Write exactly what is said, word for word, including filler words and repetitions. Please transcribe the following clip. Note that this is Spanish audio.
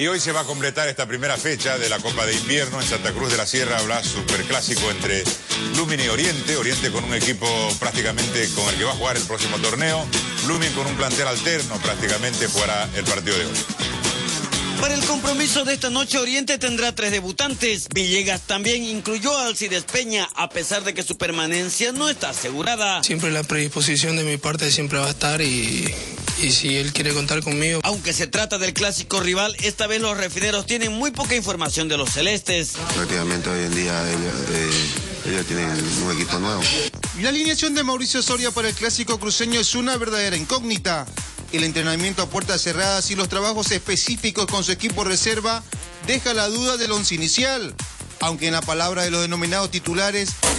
Y hoy se va a completar esta primera fecha de la Copa de Invierno en Santa Cruz de la Sierra. Habrá superclásico entre Blooming y Oriente. Oriente con un equipo prácticamente con el que va a jugar el próximo torneo. Blooming con un plantel alterno prácticamente jugará el partido de hoy. Para el compromiso de esta noche, Oriente tendrá tres debutantes. Villegas también incluyó a Alcides Peña, a pesar de que su permanencia no está asegurada. Siempre la predisposición de mi parte siempre va a estar y, y si él quiere contar conmigo. Aunque se trata del clásico rival, esta vez los refineros tienen muy poca información de los celestes. Prácticamente hoy en día ellos, eh, ellos tienen un equipo nuevo. La alineación de Mauricio Soria para el clásico cruceño es una verdadera incógnita. El entrenamiento a puertas cerradas y los trabajos específicos con su equipo reserva deja la duda del once inicial, aunque en la palabra de los denominados titulares